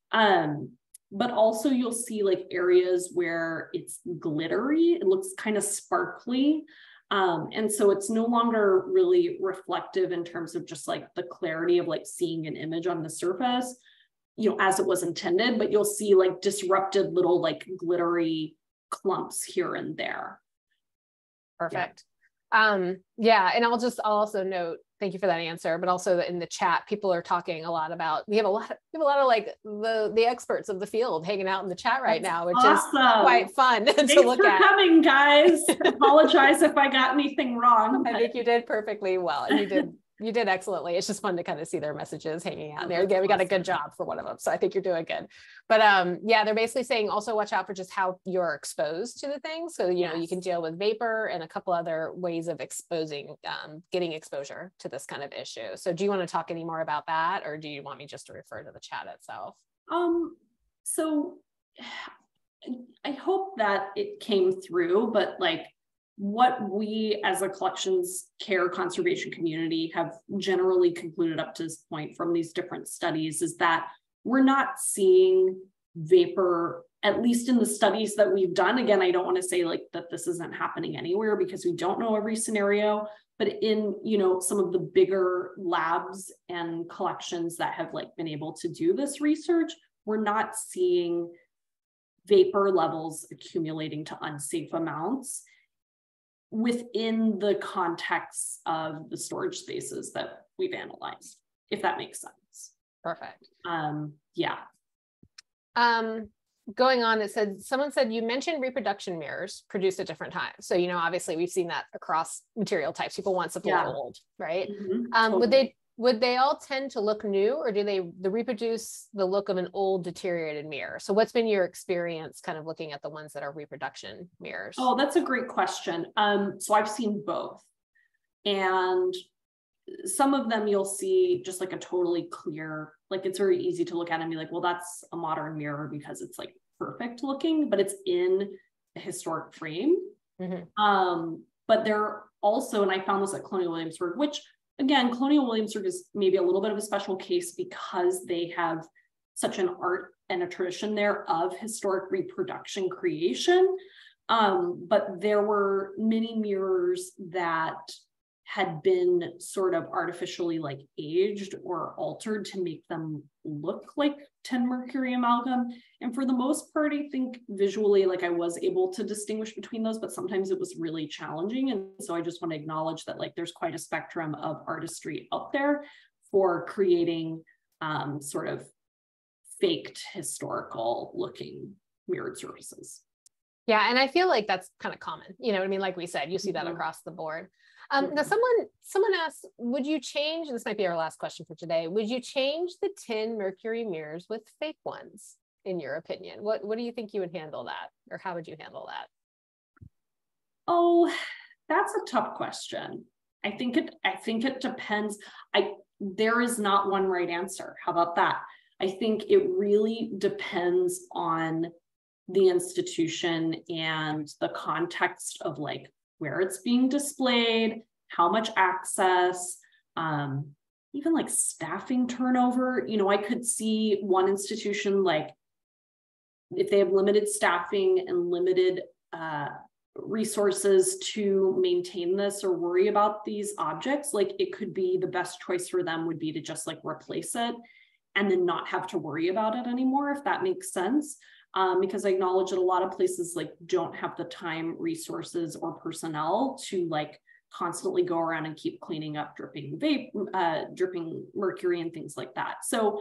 But also you'll see like areas where it's glittery, it looks kind of sparkly. And so it's no longer really reflective in terms of just like the clarity of like seeing an image on the surface, you know, as it was intended, but you'll see like disrupted little like glittery clumps here and there. Perfect. Yeah. And I'll also note, thank you for that answer, but also in the chat, people are talking a lot about, we have a lot of like the experts of the field hanging out in the chat right now, which is quite fun to look at. Thanks for coming, guys. Apologize if I got anything wrong. I think you did perfectly well. You did excellently. It's just fun to kind of see their messages hanging out there. Again, we got a good job for one of them. So I think you're doing good. But yeah, they're basically saying also watch out for just how you're exposed to the thing. So, you know, you can deal with vapor and a couple other ways of getting exposure to this kind of issue. So do you want to talk any more about that, or do you want me just to refer to the chat itself? So I hope that it came through, but like, what we as a collections care conservation community have generally concluded up to this point from these different studies is that we're not seeing vapor, at least in the studies that we've done. Again, I don't want to say like that this isn't happening anywhere because we don't know every scenario, but in, you know, some of the bigger labs and collections that have like been able to do this research, we're not seeing vapor levels accumulating to unsafe amounts within the context of the storage spaces that we've analyzed, if that makes sense. Perfect. Yeah. Going on, it said, someone said, you mentioned reproduction mirrors produced at different times. So, you know, obviously we've seen that across material types. People want something old, right? Totally. Would they all tend to look new, or do they reproduce the look of an old deteriorated mirror? So what's been your experience kind of looking at the ones that are reproduction mirrors? Oh, that's a great question. So I've seen both. And some of them you'll see just like a totally clear, like it's very easy to look at and be like, well, that's a modern mirror because it's like perfect looking, but it's in a historic frame. But there also, and I found this at Colonial Williamsburg, which again, Colonial Williamsburg is maybe a little bit of a special case because they have such an art and a tradition there of historic reproduction creation. But there were many mirrors that had been sort of artificially like aged or altered to make them look like Tin-Mercury Amalgam. And for the most part, I think visually, like I was able to distinguish between those, but sometimes it was really challenging. And so I just want to acknowledge that like there's quite a spectrum of artistry out there for creating sort of faked historical looking mirrored surfaces. Yeah, and I feel like that's kind of common. You know what I mean? Like we said, you see that across the board. Now someone asked, would you change, this might be our last question for today, would you change the Tin-Mercury mirrors with fake ones, in your opinion? What do you think you would handle that? Or how would you handle that? Oh, that's a tough question. I think it depends. There is not one right answer. How about that? I think it really depends on the institution and the context of like where it's being displayed, how much access, even like staffing turnover. You know, I could see one institution, like if they have limited staffing and limited resources to maintain this or worry about these objects, like it could be the best choice for them would be to just like replace it and then not have to worry about it anymore, if that makes sense. Because I acknowledge that a lot of places like don't have the time, resources, or personnel to like constantly go around and keep cleaning up dripping mercury and things like that. So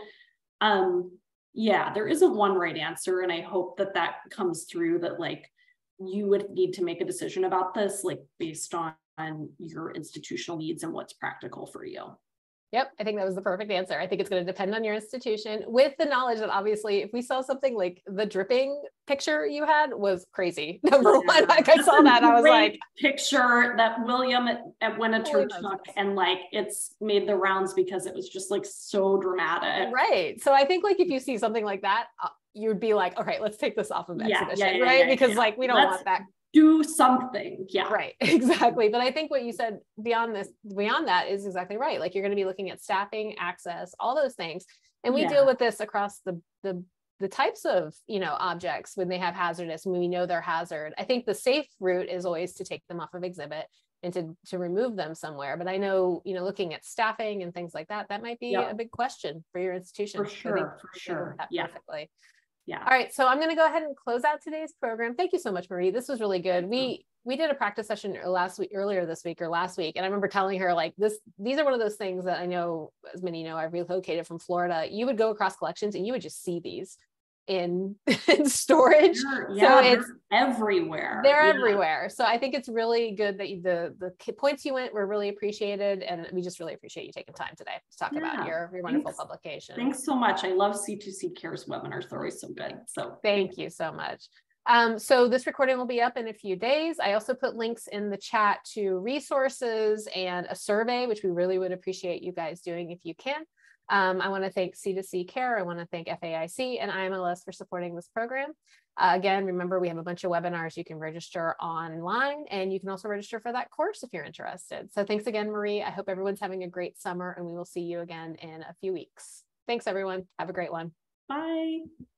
yeah, there isn't one right answer. And I hope that that comes through, that like you would need to make a decision about this, like based on your institutional needs and what's practical for you. Yep, I think that was the perfect answer. I think it's going to depend on your institution, with the knowledge that obviously if we saw something like the dripping picture you had was crazy. Number one, like I saw that, I was like, picture that William at Winter took, and like it's made the rounds because it was just like so dramatic. Right. So I think like if you see something like that, you'd be like, okay, let's take this off of exhibition, right? Because like we don't want that. Do something. Yeah. Right. Exactly. But I think what you said beyond that is exactly right. Like you're going to be looking at staffing, access, all those things. And we deal with this across the types of, objects when they have hazardous, when we know they're hazard. I think the safe route is always to take them off of exhibit and to remove them somewhere. But I know, looking at staffing and things like that, that might be a big question for your institution. For sure. Yeah. Perfectly. Yeah. All right. So I'm going to go ahead and close out today's program. Thank you so much, Marie. This was really good. We did a practice session last week, and I remember telling her like these are one of those things that I know, as many know, I've relocated from Florida. You would go across collections and you would just see these in storage. So it's everywhere. They're everywhere. So I think it's really good that the points you went were really appreciated, and we just really appreciate you taking time today to talk about your wonderful publication. Thanks so much. I love C2C Cares webinars. They're always so good. So thank you so much. So this recording will be up in a few days. I also put links in the chat to resources and a survey, which we really would appreciate you guys doing if you can. I want to thank C2C Care. I want to thank FAIC and IMLS for supporting this program. Again, remember, we have a bunch of webinars you can register online, and you can also register for that course if you're interested. So thanks again, Marie. I hope everyone's having a great summer, and we will see you again in a few weeks. Thanks, everyone. Have a great one. Bye.